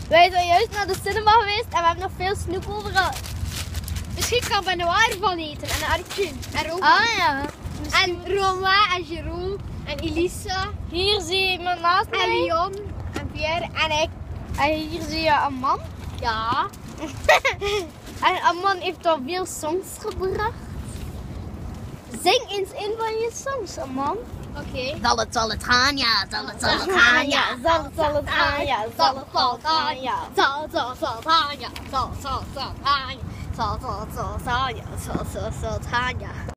Wij zijn juist naar de cinema geweest en we hebben nog veel snoep over gehad. Misschien kan Benoit ervan eten en Arthur en Roma. Ah ja. En Roma en Jeroen en Elisa Hier zie je iemand naast en mij. Leon en Pierre en ik. En hier zie je een man. Ja. En een man heeft al veel songs gebracht. Zing eens een van je songs, man. Oké. Zal het gaan, ja. Zal het gaan, ja. Zal het gaan, ja. Zal het gaan, ja. Zal het gaan, ja. Zal het gaan, ja.